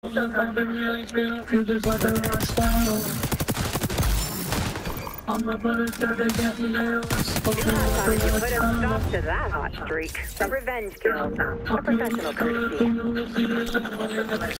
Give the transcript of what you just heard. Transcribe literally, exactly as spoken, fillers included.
I'm a bullet that they get me there. You put a stop to that hot streak. A revenge kill. A professional courtesy.